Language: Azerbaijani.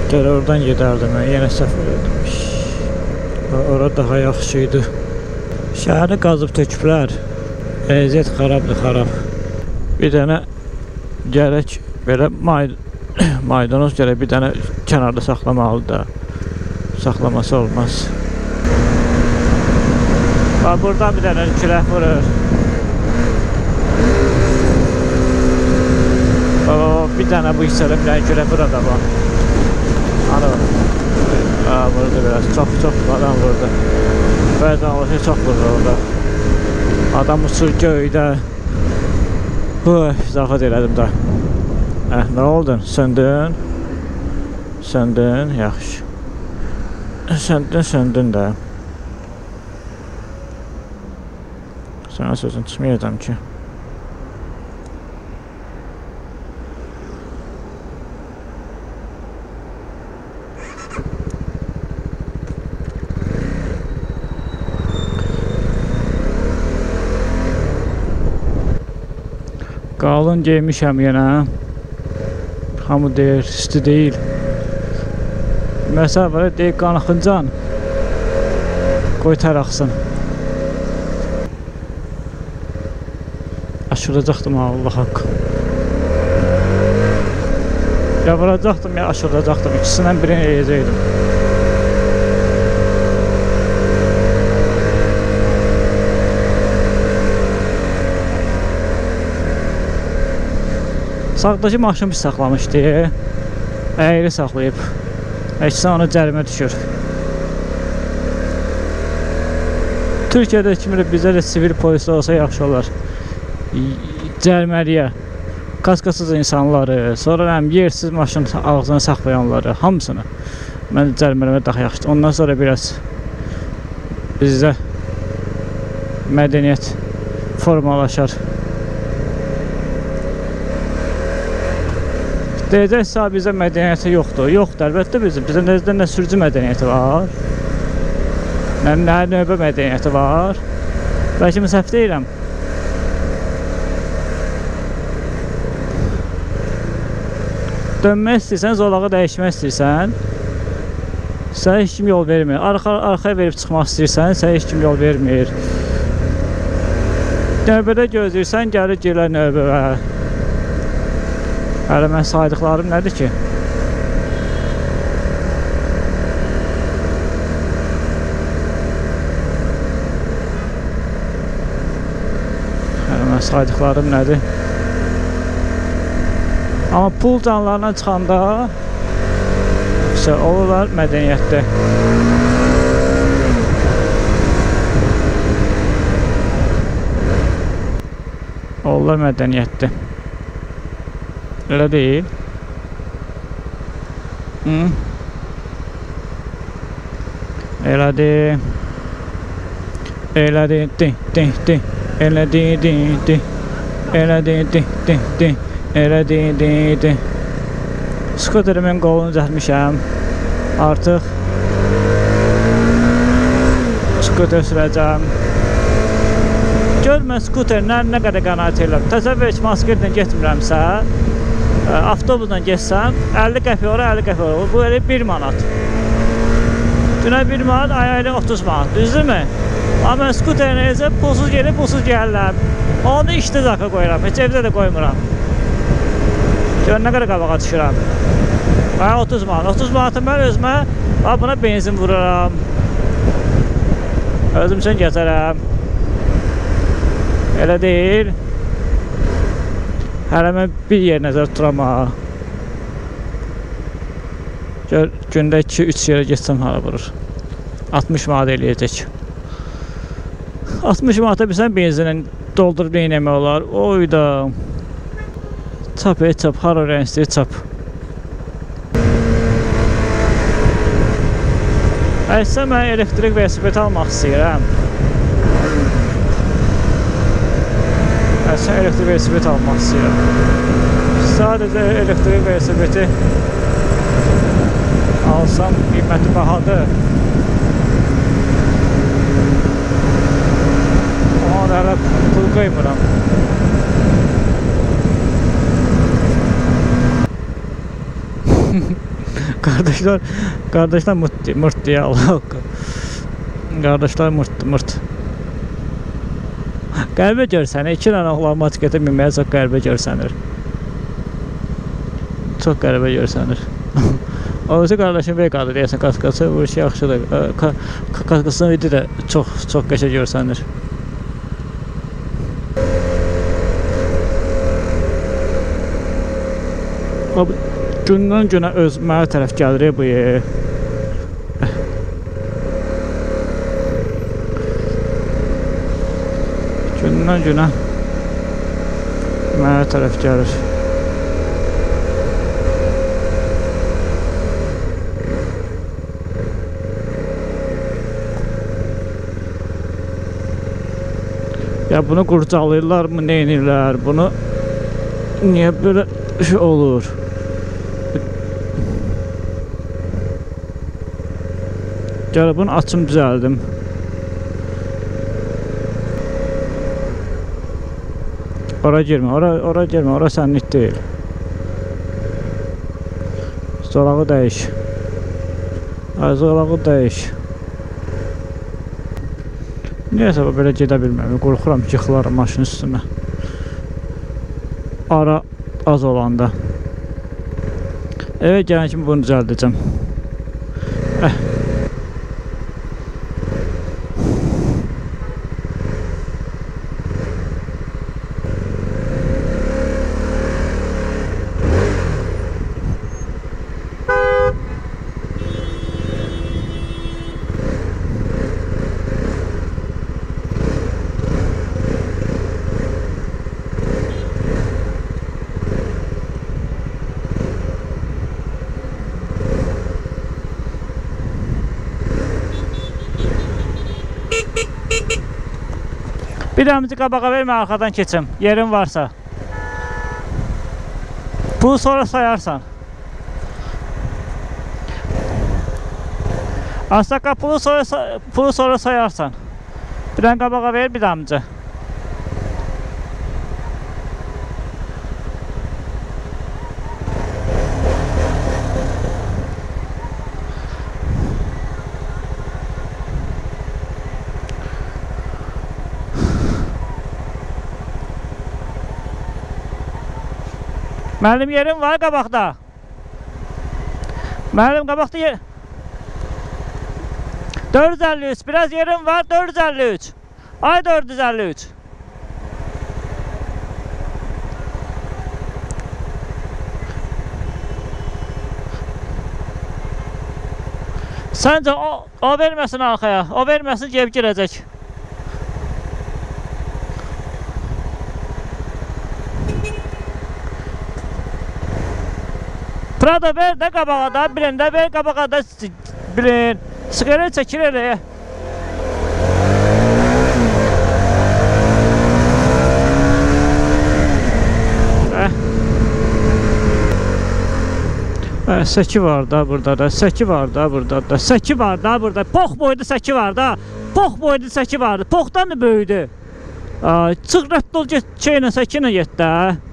Gəl oradan gedərdim, yenə səhv edirdim. Ora daha yaxşı idi. Şəhəri qazıb töküblər. Əziyyət xarabdır, xarab. Bir dənə gərək belə maydanoz gərək bir dənə kənarda saxlamalıdır da. Saxlaması olmaz. Bax, buradan bir dənə külək vurur. Bir dənə bu hissədə bir dənə külək vurur da bax. Ana bax. Vurdu biraz, çox adam vurdu. Bəzən olsa çox vurur orada. Adam uçur göydə. Zafət elədim da. Nə oldun? Söndün? Söndün, yaxşı. Söndün də. Sana sözün çıxmayacam ki. Qalın geymişəm yenə. Hamı deyir, isti deyil. Məsəl var, deyir, qanıxıncan. Qoy tər axsın. Aşıracaqdım, Allah haqq. Ya vuracaqdım, ya aşıracaqdım. İkisindən birini eləyəcəkdim. Sağdakı maşın pis saxlamışdı. Əyri saxlayıb. Əksən ona cərimə düşür. Türkiyədə kimi bizə də sivil polis olsa yaxşı olar. Cəriməliyə. Kaskasız insanları, sonra yersiz maşın ağzına saxlayanları, hamısını. Mən cərimələmə daha yaxşıdır. Ondan sonra biraz bizdə mədəniyyət formalaşar. Deyəcəksə, bizdə mədəniyyəti yoxdur. Yoxdur, əlbəttə bizdə nə sürücü mədəniyyəti var, nə növbə mədəniyyəti var. Bəlkə mən səhv deyirəm. Dönmək istəyirsən, zolağı dəyişmək istəyirsən, sənə heç kim yol vermir. Arxaya verib çıxmaq istəyirsən, sənə heç kim yol vermir. Növbədə gözləyirsən, gəlir girlər növbəyə. Hələ mən saydıqlarım nədir ki? Hələ mən saydıqlarım nədir? Amma pul canlarına çıxanda olurlar mədəniyyətdə. Olurlar mədəniyyətdə. Elə deyil. Elədi. Elədi. Elədi. Elədi. Elədi. Skuterimin qolunu düzəltmişəm. Artıq skuter sürəcəm. Gör mən skuterlə nə qədər qənaət edirəm. Təsəvvür ki, motosikletlə getmirəmsə, avtobusla geçsəm 50 qəpik ora, 50 qəpik ora. Bu elə 1 manat. Günə 1 manat, ayayla 30 manat. Düzdürmü? Amma mən skuterlə isə pulsuz gelib, pulsuz gəlirəm. Onu işdə zaka qoyuram. Heç evdə də qoymuram. Gör nə qədər qabağa düşürəm. 30 manat. 30 manatı mən özümə buna benzin vururam. Özüm üçün gəzərəm. Elə deyil. Hələ mən bir yer nəzər tuturam ha. Gör, gündə 2-3 yerə geçsəm hala vurur. 60 manat eləyəcək. 60 manata bilsən benzinin doldurub neynəmək olar. Oyda. Çap, çap, har oraya istəyir, çap. Əksə mən elektrik velosiped almaq istəyirəm. Əksə elektrik velosiped almaq istəyirəm. Sadəcə elektrik velosipedi alsam qiyməti bahadır. Ona da hələ pul qıymıram. Qardaşlar mırt deyə Allah haqqı. Qardaşlar mırt. Qəribə görsənir. 2 dənə oğlan motosikletə minməyə çox qəribə görsənir. Çox qəribə görsənir. Oğuzı qardaşım veqadır deyəsən kaskası. Bu iş yaxşıdır. Kaskasının vidi də çox qəşə görsənir. Gündən günə öz mənə tərəf gəlir bu yer. Gündən günə mənə tərəf gəlir. Ya bunu qurcalayırlar mı, nə edirlər? Bunu niyə belə şey olur? Gəl bunu açım düzəldim. Ora girmə, ora sənlik deyil. Zolağı dəyiş. Zolağı dəyiş. Niyəsə belə gedə bilməm. Qorxuram ki, yıxılarım maşının üstünə. Ara az olanda. Eve gələn kimi bunu düzəldəcəm. Bir dəmizi qabağa vermə, arxadan keçim. Yerin varsa. Pulu sonra sayarsan. Asaka pulu sonra sayarsan. Bir dənə qabağa ver, bir dəmizi. Müəllim yerim var qabaqda. Müəllim qabaqda yer. 453. Biraz yerim var. 453. Ay 453. Səncə o verməsin arxaya. O verməsin, ceb girəcək. Prada ver də qabağa da, bilin də ver qabağa da, bilin. Siqaret çəkir elə. Səki var da burada da, səki var da burada da, səki var da burada. Pox boyda səki var da, pox boyda səki vardı. Poxdan da böyüdü. Çıx rədd ol, şeylə, səkinə get də.